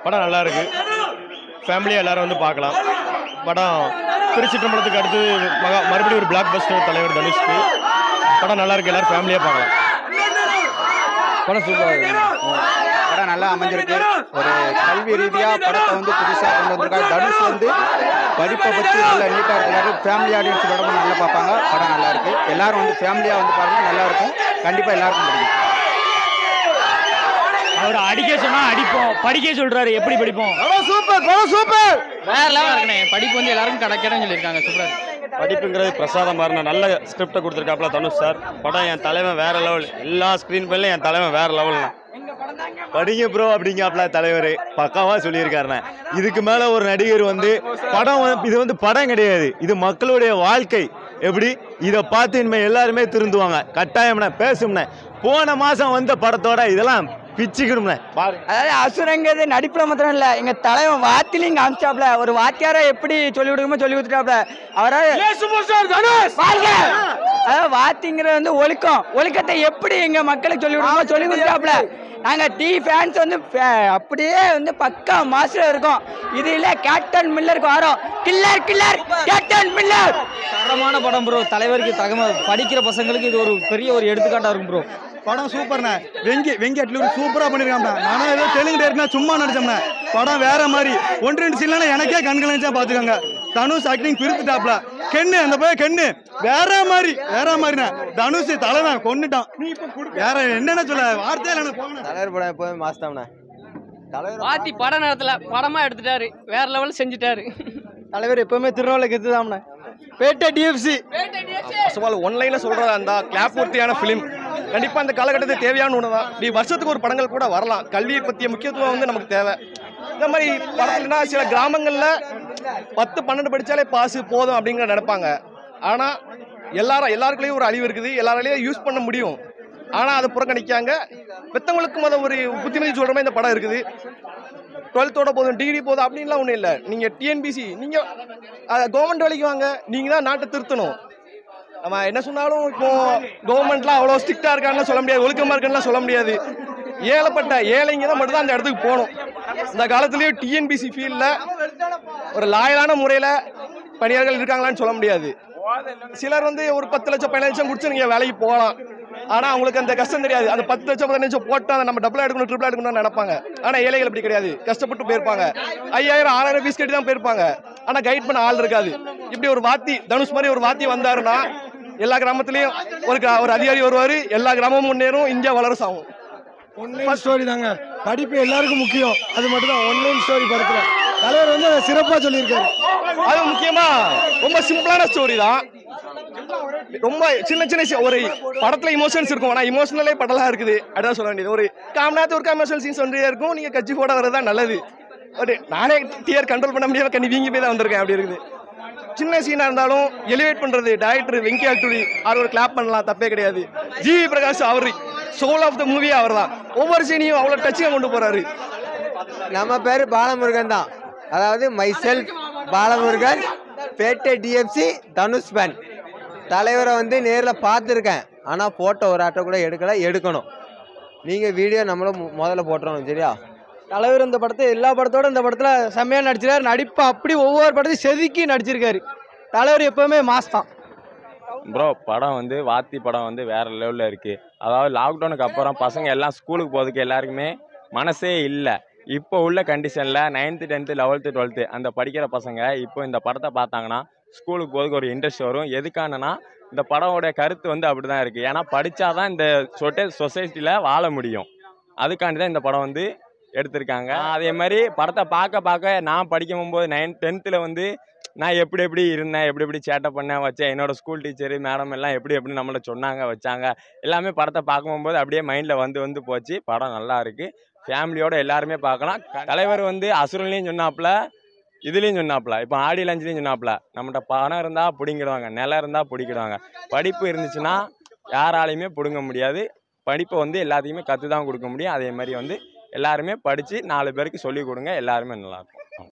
படம் நல்லா இருக்கு. ஃபேமிலியாக எல்லாரும் வந்து பார்க்கலாம். படம் திருச்சிற்றம்பலத்துக்கு அடுத்து மறுபடியும் ஒரு பிளாக் பஸ்டர் தலைவர் தனுஷ்க்கு. படம் நல்லா இருக்கு, எல்லாரும் ஃபேமிலியாக பார்க்கலாம். படம் சூப்பராக இருக்கு. படம் நல்லா அமைஞ்சிருக்கு. ஒரு கல்வி ரீதியாக படத்தை வந்து புதுசாக கொண்டு வந்திருக்காங்க. தனுஷ் வந்து படிப்பை பற்றி நல்லா நீட்டாக இருக்கிறாரு. ஃபேமிலி ஆடியன்ஸ் படமும் நல்லா பார்ப்பாங்க. படம் நல்லா இருக்கு. எல்லாரும் வந்து ஃபேமிலியாக வந்து பாருங்க, நல்லா இருக்கும். கண்டிப்பாக எல்லாருக்கும் பிடிக்கும். அவர் அடிக்க சொன்னா அடிப்போம், படிக்க சொல்றாரு, எப்படி படிப்போம்? சூப்பர், படம் சூப்பர், வேற லெவல் இருக்குண்ணே. படிப்பு வந்து எல்லாருக்கும் கிடைக்கணும்னு சொல்லியிருக்காங்க. சூப்பர். படிப்புங்கிறது பிரசாதம் மாதிரி நல்ல ஸ்கிரிப்டை கொடுத்துருக்காப்புல தனுஷ் சார். படம் என் தலைவன் வேற லெவல். எல்லா ஸ்க்ரீன் பிளேயும் என் தலைவன் வேற லெவல். படிங்க ப்ரோ அப்படிங்காப்புல தலைவர் பக்காவா சொல்லியிருக்காருண்ணே. இதுக்கு மேல ஒரு நடிகர் வந்து படம் இது வந்து படம் கிடையாது, இது மக்களுடைய வாழ்க்கை. எப்படி இதை பார்த்து இனிமேல் எல்லாருமே திருந்துவாங்க. கட்டாயம்ண்ணே, பேசும்ண்ணே. போன மாசம் வந்த படத்தோட இதெல்லாம் பிச்சுக்கணும்ண்ணே. அதாவது அசுரங்கிறது நடிப்புல மாத்திரம் இல்ல, எங்க தலைவன் வாத்திலையும் காமிச்சாப்ல. ஒரு வாத்தியார எப்படி சொல்லி கொடுக்குமோ சொல்லி கொடுத்துட்டாப்ல. அதாவது வாத்திங்கிறது வந்து ஒழுக்கத்தை எப்படி எங்க மக்களுக்கு சொல்லி கொடுக்குமோ சொல்லி கொடுத்துட்டாப்ல. நாங்க டி ஃபேன்ஸ் வந்து அப்படியே வந்து பக்கா மாஸ்டர் இருக்கோம். இது இல்ல கேப்டன் மில்லருக்கு வரோம். Killer Captain Miller. தரமான படம் ப்ரோ. தலைவருக்கு தகம படிக்கிற பசங்களுக்கு இது ஒரு பெரிய ஒரு எடுத்துக்காட்டா இருக்கும் ப்ரோ. படம் சூப்பர்ண்ணே. வெங்கி அட்லூர் சூப்பராக பண்ணியிருக்காங்க. நானும் ஏதோ தெலுங்கு டேரக்டர்னா சும்மா நடிச்சோம்ண்ணே. படம் வேற மாதிரி. 1-2 சீன்லாம் எனக்கே கண்கலஞ்சா பார்த்துக்கோங்க. தனுஷ் ஆக்டிங் பிரித்துட்டாப்ல. கென்னு அந்த போய் கென்னு வேற மாதிரிண்ணே. தனுஷ் தலைவன் கொண்டுட்டான். வேற என்னென்ன சொல்ல வார்த்தையே இல்லைண்ணே. தலைவர் படம் எப்போதும் மாஸ்டர்ண்ணே. தலைவர் வாத்தி பட நேரத்துல படமா எடுத்துட்டாரு, வேற லெவல் செஞ்சுட்டாரு. தலைவர் எப்பவுமே திருநெல்வேலி கெத்துதாம்ண்ணே. பேட்டை டிஎஃப்சி ஒன்லைன்ல சொல்றதா இருந்தா கிளாப் பூர்த்தியான பிலிம். கண்டிப்பா இந்த காலகட்டத்துக்கு தேவையான ஒன்று தான். இப்படி வருஷத்துக்கு ஒரு படங்கள் கூட வரலாம். கல்வியை பற்றிய முக்கியத்துவம் வந்து நமக்கு தேவை. இந்த மாதிரி படத்துலனா சில கிராமங்கள்ல 10-12 படிச்சாலே பாசு போதும் அப்படிங்கிற நினைப்பாங்க. ஆனா எல்லாருக்குள்ளேயும் ஒரு அழிவு இருக்குது. எல்லாராலையும் யூஸ் பண்ண முடியும். ஆனா அதை புறக்கணிக்காங்க. பெத்தவங்களுக்கும் அதை ஒரு புத்திமதி சொல்ற மாதிரி இந்த படம் இருக்குது. 12th போதும், டிகிரி போதும் அப்படின்லாம் ஒன்றும் இல்லை. நீங்கள் டிஎன்பிசி, நீங்கள் கவர்மெண்ட் வேலைக்கு வாங்க. நீங்கள் தான் நாட்டை திருத்தணும். நம்ம என்ன சொன்னாலும் இப்போ கவர்மெண்ட்லாம் அவ்வளோ ஸ்ட்ரிக்டாக இருக்கான்னு சொல்ல முடியாது, ஒழுக்கமாக இருக்கான்னு சொல்ல முடியாது. ஏழைப்பட்ட ஏழைங்க தான் மட்டும் தான் அந்த இடத்துக்கு போகணும். இந்த காலத்துலேயும் டிஎன்பிசி ஃபீல்டில் ஒரு லாயலான முறையில் பணியாளர்கள் இருக்காங்களான்னு சொல்ல முடியாது. சிலர் வந்து ஒரு 10 லட்சம் 15 லட்சம் குடிச்சு நீங்கள் வேலைக்கு போகலாம். ஆனால் அவங்களுக்கு அந்த கஷ்டம் தெரியாது. அந்த 10 லட்சம் 15 லட்சம் போட்டால் அதை நம்ம டபுளாக எடுக்கணும், ட்ரிபிளாக எடுக்கணும்னு நினைப்பாங்க. ஆனால் ஏழைகள் அப்படி கிடையாது. கஷ்டப்பட்டு போயிருப்பாங்க. 5000-6000 ஃபீஸ் கட்டி தான் போயிருப்பாங்க. ஆனால் கைட் பண்ண ஆள் இருக்காது. இப்படி ஒரு வாத்தி, தனுஷ் மாதிரி ஒரு வாத்தி வந்தாருன்னா எல்லா கிராமத்துலேயும் ஒரு அதிகாரி வருவார். எல்லா கிராமமும் முன்னேறும், இந்தியா வளரஸ் ஆகும். ஒன்லைன் ஸ்டோரி தாங்க. படிப்பு எல்லாருக்கும் முக்கியம். அது மட்டும் தான் ஒன்லைன் ஸ்டோரி படத்துல தலைவர் வந்து சிறப்பாக சொல்லியிருக்காரு. அது முக்கியமா ரொம்ப சிம்பிளான ஸ்டோரி தான். ரொம்ப சின்ன ஒரு படத்துல இமோஷன்ஸ் இருக்கும். ஆனால் இமோஷனலே படலாம் இருக்குது. அதான் சொல்ல வேண்டியது. ஒரு காமனாத்து ஒரு எமோஷனல் சீன்ஸ் வந்து இருக்கும். நீங்க கட்சி போட வரதான் நல்லது. பட் நானே டிஆர் கண்ட்ரோல் பண்ண முடியாம கண்ணி வீங்கி போய் தான் வந்திருக்கேன். அப்படி இருக்குது. சின்ன சீனா இருந்தாலும் எலிவேட் பண்றது டைரக்டர் வெங்கி அட்லூரி. அவர் ஒரு கிளாப் பண்ணலாம், தப்பே கிடையாது. ஜிவி பிரகாஷ் அவர் சோல் ஆஃப் த மூவி அவர் தான். ஒவ்வொரு சீனையும் அவ்வளோ டச்சிங்காக கொண்டு போறாரு. நம்ம பேரு பாலமுருகன் தான். அதாவது myself Balamurugan, Petta TFC, Dhanush fan. தலைவரை வந்து நேரில் பார்த்துருக்கேன். ஆனால் ஃபோட்டோ ஒரு ஆட்டோ கூட எடுக்கணும். நீங்கள் வீடியோ நம்மளும் முதல்ல போட்டுறணும். சரியா? தலைவர் இந்த படத்தை எல்லா படத்தோட இந்த படத்தில் செம்மையாக நடிச்சிருக்காரு. நடிப்பு அப்படி ஒவ்வொரு படத்தையும் செதுக்கி நடிச்சிருக்காரு. தலைவர் எப்பவுமே மாஸ் தான் ப்ரோ. படம் வந்து வாத்தி படம் வந்து வேற லெவலில் இருக்குது. அதாவது லாக்டவுனுக்கு அப்புறம் பசங்க எல்லாம் ஸ்கூலுக்கு போகிறதுக்கு எல்லாருக்குமே மனசே இல்லை. இப்போ உள்ள கண்டிஷனில் 9th 10th 11th 12th அந்த படிக்கிற பசங்க இப்போ இந்த படத்தை பார்த்தாங்கன்னா ஸ்கூலுக்கு போகிறதுக்கு ஒரு இன்ட்ரெஸ்ட் வரும். எதுக்கானனா இந்த படமோடைய கருத்து வந்து அப்படி தான் இருக்குது. ஏன்னா படித்தாதான் இந்த சொசைட்டியில் வாழ முடியும். அதுக்காண்டி தான் இந்த படம் வந்து எடுத்திருக்காங்க. அதே மாதிரி படத்தை பார்க்க நான் படிக்கும் போகும்போது 9th 10th வந்து நான் எப்படி இருந்தேன், எப்படி சேட்டை பண்ணேன் வச்சேன், என்னோட ஸ்கூல் டீச்சரு மேடம் எல்லாம் எப்படி நம்மளை சொன்னாங்க வச்சாங்க, எல்லாமே படத்தை பார்க்கும்போது அப்படியே மைண்டில் வந்து போச்சு. படம் நல்லா இருக்குது. ஃபேமிலியோடு எல்லாருமே பார்க்கலாம். தலைவர் வந்து அசுரன்லையும் சொன்னாப்புல, இதுலேயும் சொன்னாப்புல, இப்போ ஆடி லஞ்சிலையும் சொன்னாப்புல, நம்மகிட்ட பணம் இருந்தால் பிடிங்கிடுவாங்க, நிலம் இருந்தால் பிடிக்கிடுவாங்க. படிப்பு இருந்துச்சுன்னா யாராலையுமே பிடுங்க முடியாது. படிப்பை வந்து எல்லாத்தையுமே கற்று தான் கொடுக்க முடியும். அதே மாதிரி வந்து எல்லாருமே படித்து 4 பேருக்கு சொல்லிக் கொடுங்க. எல்லாருமே நல்லாயிருக்கும்.